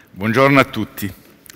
Buongiorno a tutti.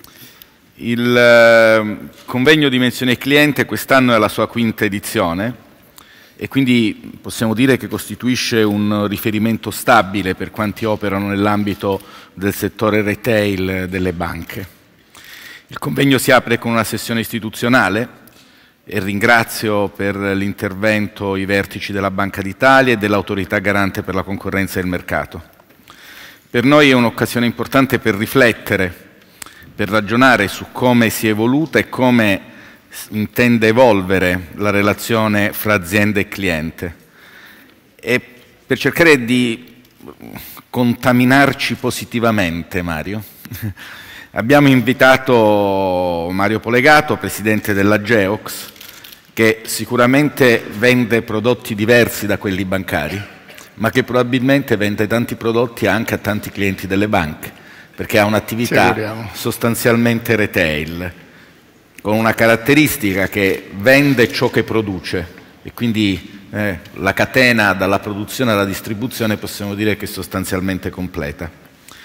Il convegno Dimensione Cliente quest'anno è alla sua quinta edizione e quindi possiamo dire che costituisce un riferimento stabile per quanti operano nell'ambito del settore retail delle banche. Il convegno si apre con una sessione istituzionale e ringrazio per l'intervento i vertici della Banca d'Italia e dell'Autorità Garante per la Concorrenza e il Mercato. Per noi è un'occasione importante per riflettere, per ragionare su come si è evoluta e come intende evolvere la relazione fra azienda e cliente e per cercare di contaminarci positivamente, Mario. Abbiamo invitato Mario Polegato, presidente della Geox, che sicuramente vende prodotti diversi da quelli bancari, ma che probabilmente vende tanti prodotti anche a tanti clienti delle banche, perché ha un'attività sostanzialmente retail, con una caratteristica che vende ciò che produce e quindi la catena dalla produzione alla distribuzione possiamo dire che è sostanzialmente completa.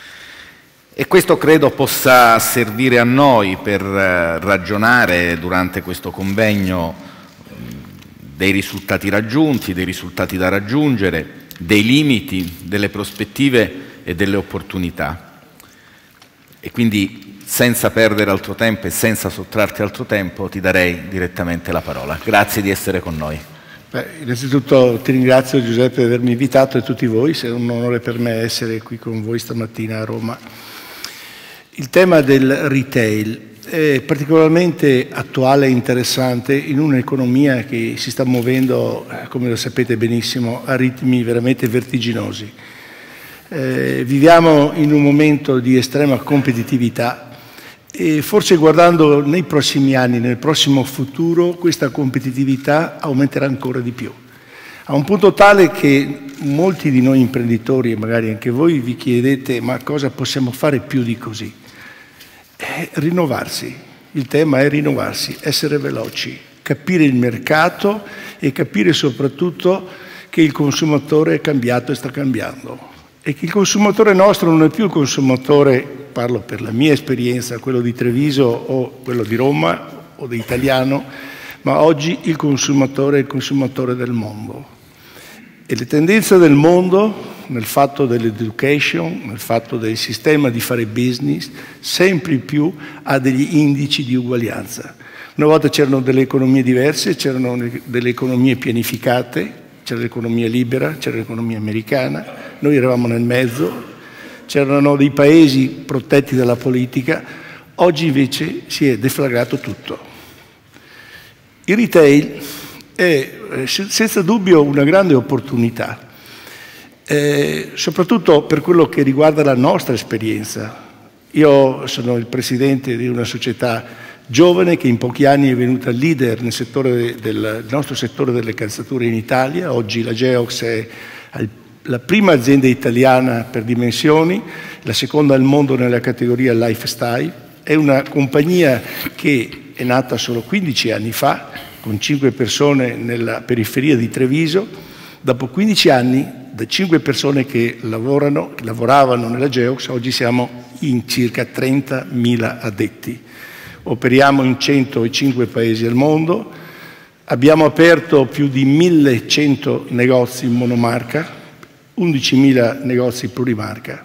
E questo credo possa servire a noi per ragionare durante questo convegno dei risultati raggiunti, dei risultati da raggiungere, dei limiti, delle prospettive e delle opportunità. E quindi senza perdere altro tempo e senza sottrarti altro tempo ti darei direttamente la parola. Grazie di essere con noi. Innanzitutto ti ringrazio Giuseppe di avermi invitato e tutti voi, è un onore per me essere qui con voi stamattina a Roma. Il tema del retail è particolarmente attuale e interessante in un'economia che si sta muovendo, come lo sapete benissimo, a ritmi veramente vertiginosi. Viviamo in un momento di estrema competitività e forse guardando nei prossimi anni, nel prossimo futuro, questa competitività aumenterà ancora di più. A un punto tale che molti di noi imprenditori, e magari anche voi, vi chiedete ma cosa possiamo fare più di così? Rinnovarsi, il tema è rinnovarsi, essere veloci, capire il mercato e capire soprattutto che il consumatore è cambiato e sta cambiando e che il consumatore nostro non è più il consumatore, parlo per la mia esperienza, quello di Treviso o quello di Roma o di Italiano, ma oggi il consumatore è il consumatore del mondo. E le tendenze del mondo, nel fatto dell'education, nel fatto del sistema di fare business, sempre più ha degli indici di uguaglianza. Una volta c'erano delle economie diverse, c'erano delle economie pianificate, c'era l'economia libera, c'era l'economia americana, noi eravamo nel mezzo, c'erano dei paesi protetti dalla politica, oggi invece si è deflagrato tutto. Il retail è senza dubbio una grande opportunità, soprattutto per quello che riguarda la nostra esperienza. Io sono il presidente di una società giovane che in pochi anni è venuta leader nel settore del nostro settore delle calzature in Italia. Oggi la Geox è la prima azienda italiana per dimensioni, la seconda al mondo nella categoria lifestyle. È una compagnia che è nata solo 15 anni fa, con 5 persone nella periferia di Treviso. Dopo 15 anni, da 5 persone che lavoravano nella Geox, oggi siamo in circa 30.000 addetti. Operiamo in 105 paesi al mondo, abbiamo aperto più di 1.100 negozi in monomarca, 11.000 negozi plurimarca.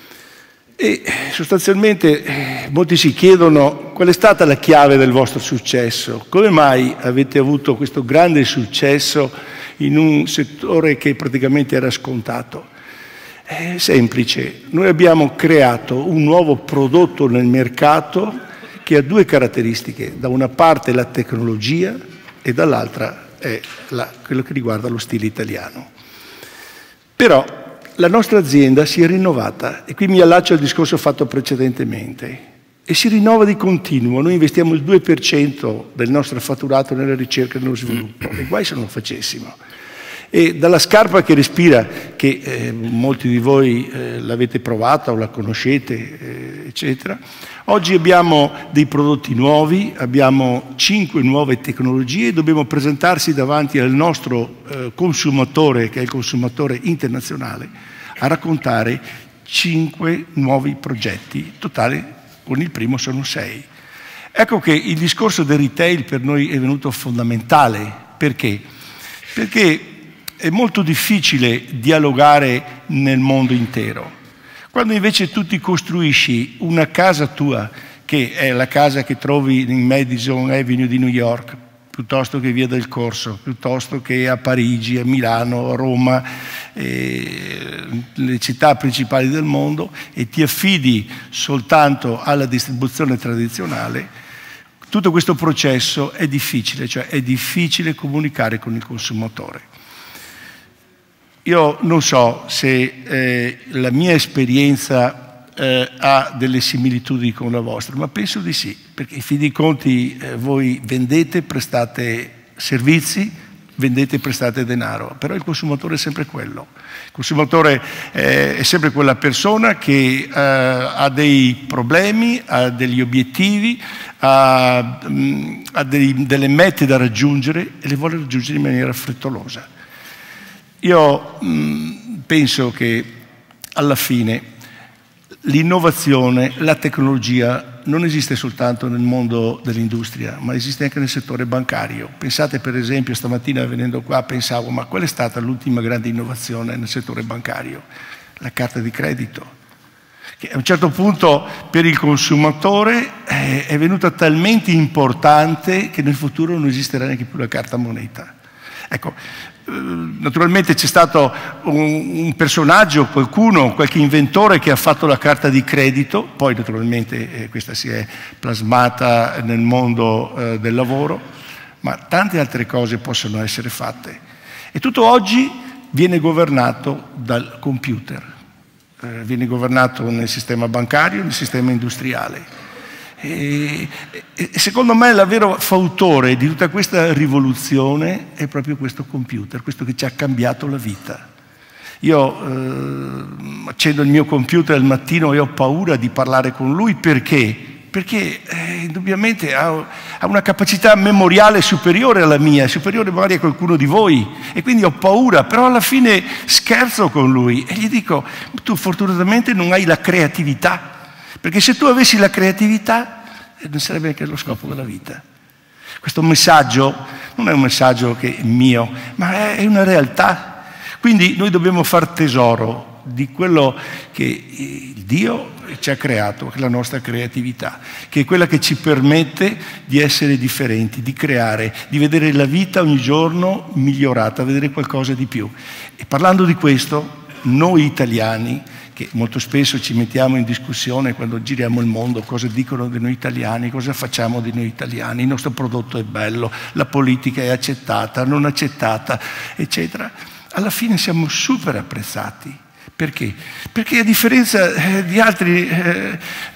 E sostanzialmente molti si chiedono qual è stata la chiave del vostro successo, come mai avete avuto questo grande successo in un settore che praticamente era scontato. È semplice, noi abbiamo creato un nuovo prodotto nel mercato che ha due caratteristiche, da una parte la tecnologia e dall'altra è quello che riguarda lo stile italiano. Però la nostra azienda si è rinnovata e qui mi allaccio al discorso fatto precedentemente e si rinnova di continuo. Noi investiamo il 2% del nostro fatturato nella ricerca e nello sviluppo e guai se non lo facessimo. E dalla scarpa che respira, che molti di voi l'avete provata o la conoscete, eccetera, oggi abbiamo dei prodotti nuovi, abbiamo 5 nuove tecnologie e dobbiamo presentarsi davanti al nostro consumatore, che è il consumatore internazionale, a raccontare 5 nuovi progetti, totale con il primo sono 6. Ecco che il discorso del retail per noi è venuto fondamentale. Perché? Perché è molto difficile dialogare nel mondo intero. Quando invece tu ti costruisci una casa tua, che è la casa che trovi in Madison Avenue di New York, piuttosto che Via del Corso, piuttosto che a Parigi, a Milano, a Roma, le città principali del mondo, e ti affidi soltanto alla distribuzione tradizionale, tutto questo processo è difficile, cioè è difficile comunicare con il consumatore. Io non so se la mia esperienza ha delle similitudini con la vostra, ma penso di sì, perché in fin dei conti voi vendete, prestate servizi, vendete e prestate denaro, però il consumatore è sempre quello. Il consumatore è sempre quella persona che ha dei problemi, ha degli obiettivi, ha delle mete da raggiungere e le vuole raggiungere in maniera frettolosa. Io penso che alla fine l'innovazione, la tecnologia non esiste soltanto nel mondo dell'industria, ma esiste anche nel settore bancario. Pensate per esempio, stamattina venendo qua pensavo, ma qual è stata l'ultima grande innovazione nel settore bancario? La carta di credito, che a un certo punto per il consumatore è venuta talmente importante che nel futuro non esisterà neanche più la carta moneta. Ecco, naturalmente c'è stato un personaggio, qualche inventore che ha fatto la carta di credito, poi naturalmente questa si è plasmata nel mondo del lavoro, ma tante altre cose possono essere fatte. E tutto oggi viene governato dal computer, viene governato nel sistema bancario, nel sistema industriale. E secondo me la vera fautore di tutta questa rivoluzione è proprio questo computer, questo che ci ha cambiato la vita. Io accendo il mio computer al mattino e ho paura di parlare con lui, perché? Perché indubbiamente ha una capacità memoriale superiore alla mia, superiore magari a qualcuno di voi, e quindi ho paura, però alla fine scherzo con lui e gli dico: tu fortunatamente non hai la creatività. Perché se tu avessi la creatività, non sarebbe neanche lo scopo della vita. Questo messaggio non è un messaggio che è mio, ma è una realtà. Quindi noi dobbiamo far tesoro di quello che Dio ci ha creato, che è la nostra creatività, che è quella che ci permette di essere differenti, di creare, di vedere la vita ogni giorno migliorata, vedere qualcosa di più. E parlando di questo, noi italiani, che molto spesso ci mettiamo in discussione quando giriamo il mondo, cosa dicono di noi italiani, cosa facciamo di noi italiani, il nostro prodotto è bello, la politica è accettata, non accettata, eccetera. Alla fine siamo super apprezzati. Perché? Perché a differenza di altre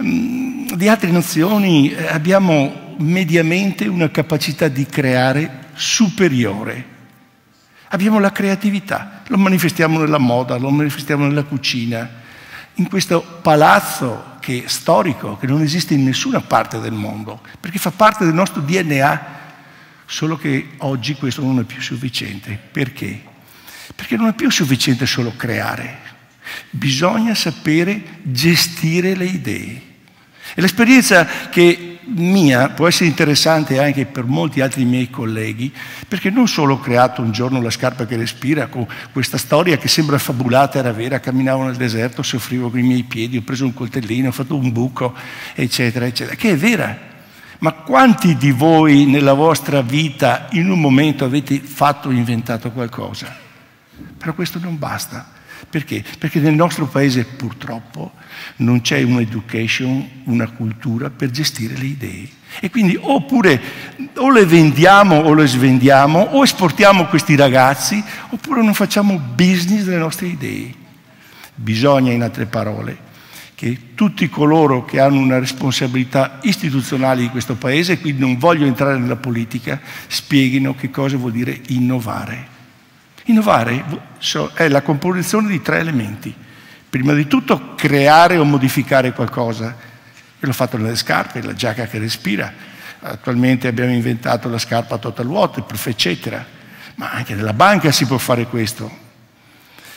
nazioni abbiamo mediamente una capacità di creare superiore. Abbiamo la creatività, lo manifestiamo nella moda, lo manifestiamo nella cucina, in questo palazzo che è storico, che non esiste in nessuna parte del mondo, perché fa parte del nostro DNA, solo che oggi questo non è più sufficiente. Perché? Perché non è più sufficiente solo creare, bisogna sapere gestire le idee. E l'esperienza che mia può essere interessante anche per molti altri miei colleghi, perché non solo ho creato un giorno la scarpa che respira, con questa storia che sembra fabulata, era vera, camminavo nel deserto, soffrivo con i miei piedi, ho preso un coltellino, ho fatto un buco, eccetera, eccetera, che è vera. Ma quanti di voi nella vostra vita in un momento avete fatto o inventato qualcosa? Però questo non basta. Perché? Perché nel nostro paese purtroppo non c'è un'education, una cultura per gestire le idee. E quindi oppure o le vendiamo o le svendiamo, o esportiamo questi ragazzi, oppure non facciamo business delle nostre idee. Bisogna, in altre parole, che tutti coloro che hanno una responsabilità istituzionale di questo paese, e quindi non voglio entrare nella politica, spieghino che cosa vuol dire innovare. Innovare è la composizione di 3 elementi. Prima di tutto creare o modificare qualcosa. Io l'ho fatto nelle scarpe, la giacca che respira. Attualmente abbiamo inventato la scarpa total waterproof, eccetera. Ma anche nella banca si può fare questo.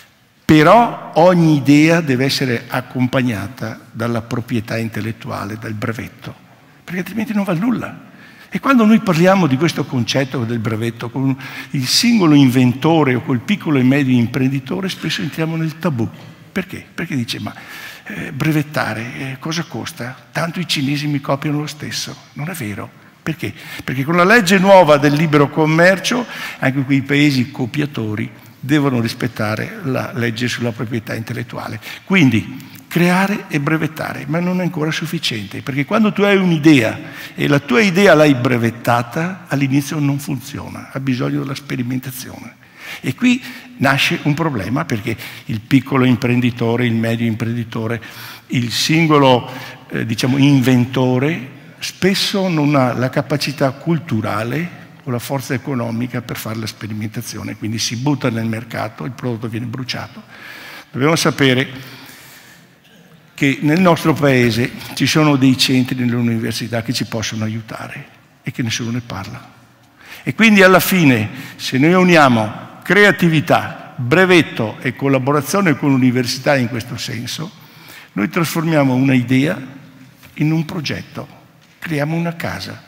Però ogni idea deve essere accompagnata dalla proprietà intellettuale, dal brevetto, perché altrimenti non vale nulla. E quando noi parliamo di questo concetto del brevetto con il singolo inventore o col piccolo e medio imprenditore, spesso entriamo nel tabù. Perché? Perché dice, ma brevettare cosa costa? Tanto i cinesi mi copiano lo stesso. Non è vero. Perché? Perché con la legge nuova del libero commercio anche quei paesi copiatori devono rispettare la legge sulla proprietà intellettuale. Quindi creare e brevettare, ma non è ancora sufficiente, perché quando tu hai un'idea e la tua idea l'hai brevettata, all'inizio non funziona, ha bisogno della sperimentazione. E qui nasce un problema, perché il piccolo imprenditore, il medio imprenditore, il singolo inventore spesso non ha la capacità culturale o la forza economica per fare la sperimentazione, quindi si butta nel mercato, il prodotto viene bruciato. Dobbiamo sapere che nel nostro paese ci sono dei centri nelle università che ci possono aiutare e che nessuno ne parla. E quindi alla fine, se noi uniamo creatività, brevetto e collaborazione con l'università in questo senso, noi trasformiamo una idea in un progetto, creiamo una casa,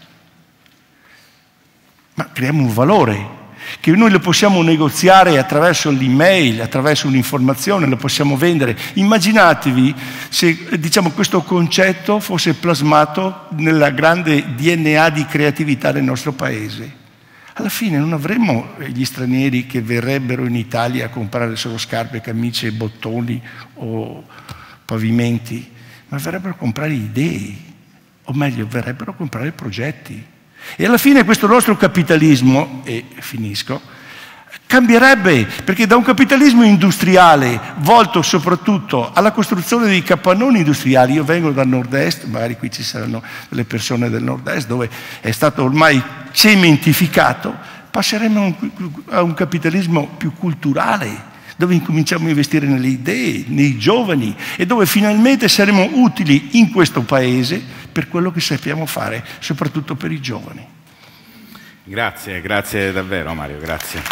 ma creiamo un valore che noi lo possiamo negoziare attraverso l'email, attraverso un'informazione, lo possiamo vendere. Immaginatevi se questo concetto fosse plasmato nella grande DNA di creatività del nostro paese. Alla fine non avremmo gli stranieri che verrebbero in Italia a comprare solo scarpe, camicie, bottoni o pavimenti, ma verrebbero a comprare idee, o meglio, verrebbero a comprare progetti. E alla fine questo nostro capitalismo, e finisco, cambierebbe, perché da un capitalismo industriale volto soprattutto alla costruzione dei capannoni industriali, io vengo dal nord-est, magari qui ci saranno delle persone del nord-est dove è stato ormai cementificato, passeremo a un capitalismo più culturale, dove incominciamo a investire nelle idee, nei giovani e dove finalmente saremo utili in questo paese per quello che sappiamo fare, soprattutto per i giovani. Grazie, grazie davvero Mario, grazie.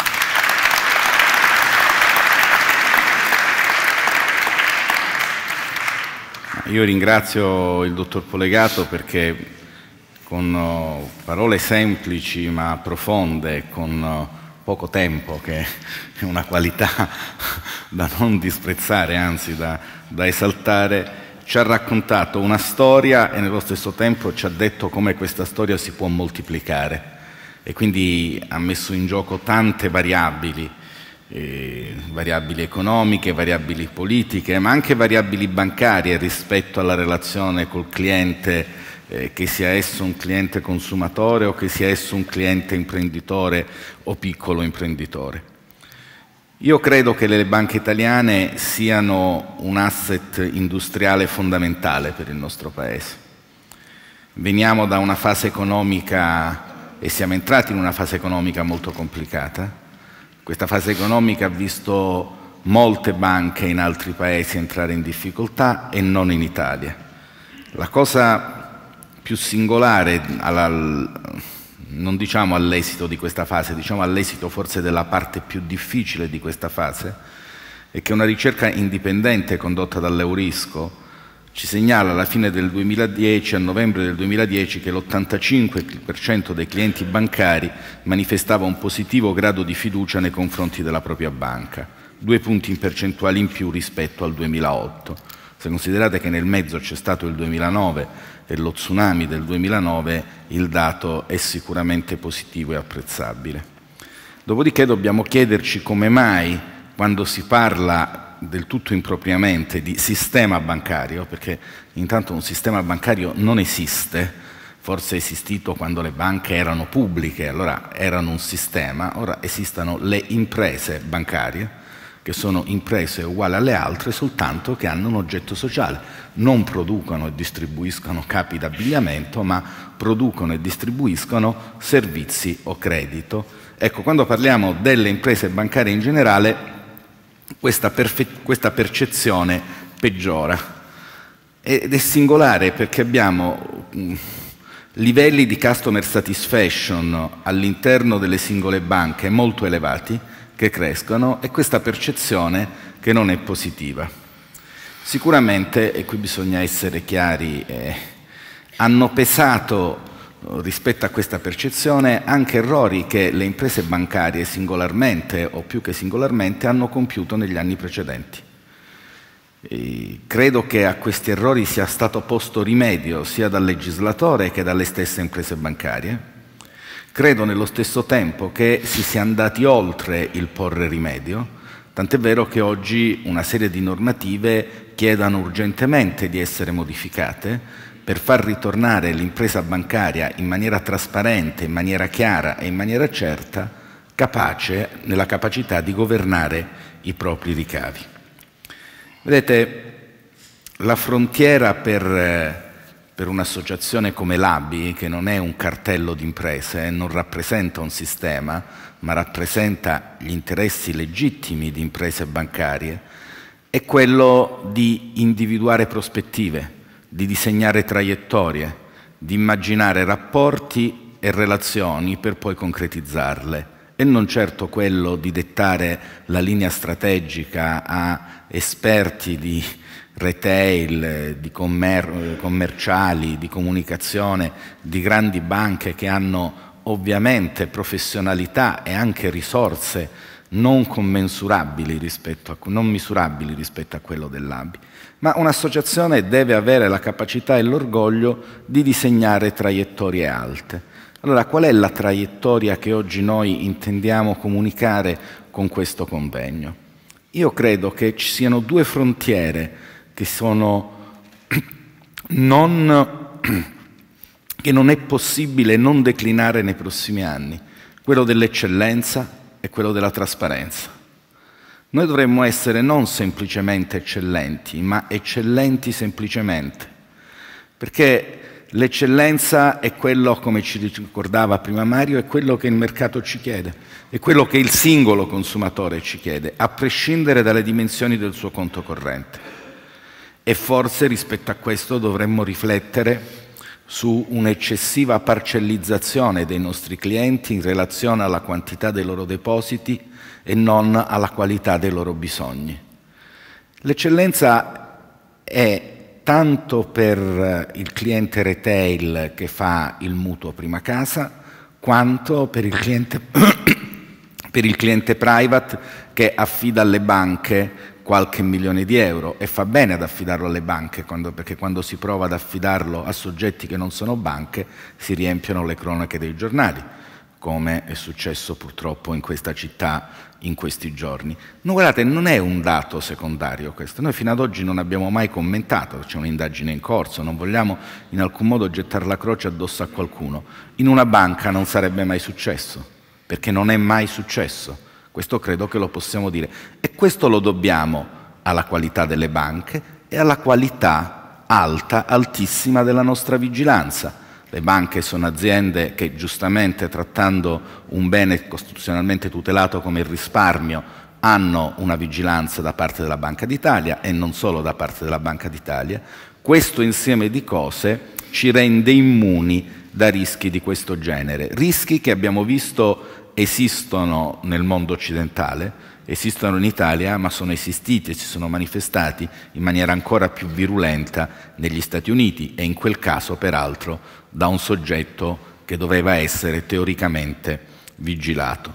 Io ringrazio il dottor Polegato perché con parole semplici ma profonde, con poco tempo, che è una qualità da non disprezzare, anzi da esaltare, ci ha raccontato una storia e nello stesso tempo ci ha detto come questa storia si può moltiplicare e quindi ha messo in gioco tante variabili, variabili economiche, variabili politiche, ma anche variabili bancarie rispetto alla relazione col cliente, che sia esso un cliente consumatore o che sia esso un cliente imprenditore o piccolo imprenditore. Io credo che le banche italiane siano un asset industriale fondamentale per il nostro Paese. Veniamo da una fase economica e siamo entrati in una fase economica molto complicata. Questa fase economica ha visto molte banche in altri Paesi entrare in difficoltà e non in Italia. La cosa più singolare, non diciamo all'esito di questa fase, diciamo all'esito forse della parte più difficile di questa fase, è che una ricerca indipendente condotta dall'Eurisco ci segnala alla fine del 2010, a novembre del 2010, che l'85% dei clienti bancari manifestava un positivo grado di fiducia nei confronti della propria banca, 2 punti percentuali in più rispetto al 2008. Se considerate che nel mezzo c'è stato il 2009 e lo tsunami del 2009, il dato è sicuramente positivo e apprezzabile. Dopodiché dobbiamo chiederci come mai, quando si parla del tutto impropriamente di sistema bancario, perché intanto un sistema bancario non esiste, forse è esistito quando le banche erano pubbliche, allora erano un sistema, ora esistono le imprese bancarie, che sono imprese uguali alle altre, soltanto che hanno un oggetto sociale. Non producono e distribuiscono capi d'abbigliamento, ma producono e distribuiscono servizi o credito. Ecco, quando parliamo delle imprese bancarie in generale, questa percezione peggiora. Ed è singolare perché abbiamo livelli di customer satisfaction all'interno delle singole banche molto elevati, che crescono, e questa percezione che non è positiva. Sicuramente, e qui bisogna essere chiari, hanno pesato rispetto a questa percezione anche errori che le imprese bancarie singolarmente o più che singolarmente hanno compiuto negli anni precedenti. Credo che a questi errori sia stato posto rimedio sia dal legislatore che dalle stesse imprese bancarie. Credo nello stesso tempo che si sia andati oltre il porre rimedio, tant'è vero che oggi una serie di normative chiedano urgentemente di essere modificate per far ritornare l'impresa bancaria in maniera trasparente, in maniera chiara e in maniera certa, capace nella capacità di governare i propri ricavi. Vedete, la frontiera per un'associazione come l'ABI, che non è un cartello di imprese, non rappresenta un sistema, ma rappresenta gli interessi legittimi di imprese bancarie, è quello di individuare prospettive, di disegnare traiettorie, di immaginare rapporti e relazioni per poi concretizzarle, e non certo quello di dettare la linea strategica a esperti di retail, di commerciali, di comunicazione, di grandi banche che hanno ovviamente professionalità e anche risorse non misurabili rispetto a quello dell'ABI. Ma un'associazione deve avere la capacità e l'orgoglio di disegnare traiettorie alte. Allora, qual è la traiettoria che oggi noi intendiamo comunicare con questo convegno? Io credo che ci siano due frontiere che non è possibile non declinare nei prossimi anni, quello dell'eccellenza e quello della trasparenza. Noi dovremmo essere non semplicemente eccellenti, ma eccellenti semplicemente, perché l'eccellenza è quello, come ci ricordava prima Mario, è quello che il mercato ci chiede, è quello che il singolo consumatore ci chiede, a prescindere dalle dimensioni del suo conto corrente. E forse rispetto a questo dovremmo riflettere su un'eccessiva parcellizzazione dei nostri clienti in relazione alla quantità dei loro depositi e non alla qualità dei loro bisogni. L'eccellenza è tanto per il cliente retail che fa il mutuo prima casa, quanto per il cliente private che affida alle banche qualche milione di euro, e fa bene ad affidarlo alle banche, perché quando si prova ad affidarlo a soggetti che non sono banche si riempiono le cronache dei giornali, come è successo purtroppo in questa città in questi giorni. No, guardate, non è un dato secondario questo. Noi fino ad oggi non abbiamo mai commentato, c'è un'indagine in corso, non vogliamo in alcun modo gettare la croce addosso a qualcuno. In una banca non sarebbe mai successo, perché non è mai successo. Questo credo che lo possiamo dire. E questo lo dobbiamo alla qualità delle banche e alla qualità alta, altissima della nostra vigilanza. Le banche sono aziende che, giustamente, trattando un bene costituzionalmente tutelato come il risparmio, hanno una vigilanza da parte della Banca d'Italia e non solo da parte della Banca d'Italia. Questo insieme di cose ci rende immuni da rischi di questo genere. Rischi che abbiamo visto esistono nel mondo occidentale, esistono in Italia, ma sono esistiti e si sono manifestati in maniera ancora più virulenta negli Stati Uniti, e in quel caso, peraltro, da un soggetto che doveva essere teoricamente vigilato.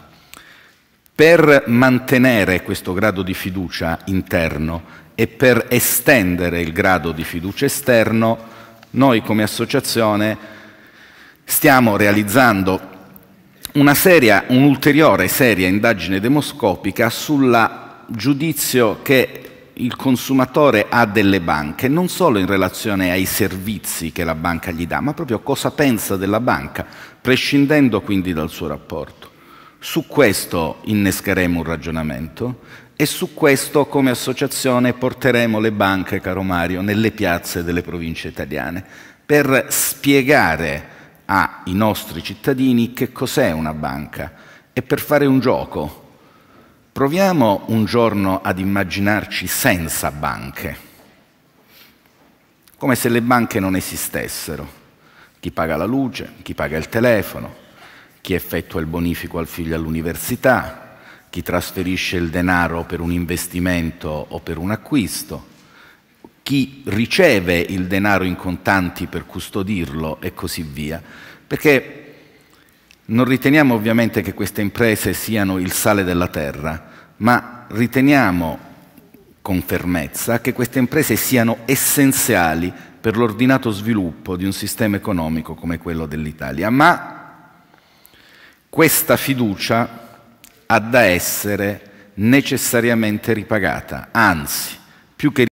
Per mantenere questo grado di fiducia interno e per estendere il grado di fiducia esterno, noi come associazione stiamo realizzando un'ulteriore seria indagine demoscopica sul giudizio che il consumatore ha delle banche, non solo in relazione ai servizi che la banca gli dà, ma proprio cosa pensa della banca, prescindendo quindi dal suo rapporto. Su questo innescheremo un ragionamento e su questo, come associazione, porteremo le banche, caro Mario, nelle piazze delle province italiane per spiegare ai nostri cittadini che cos'è una banca, e per fare un gioco. Proviamo un giorno ad immaginarci senza banche, come se le banche non esistessero. Chi paga la luce, chi paga il telefono, chi effettua il bonifico al figlio all'università, chi trasferisce il denaro per un investimento o per un acquisto, chi riceve il denaro in contanti per custodirlo e così via, perché non riteniamo ovviamente che queste imprese siano il sale della terra, ma riteniamo con fermezza che queste imprese siano essenziali per l'ordinato sviluppo di un sistema economico come quello dell'Italia. Ma questa fiducia ha da essere necessariamente ripagata, anzi, più che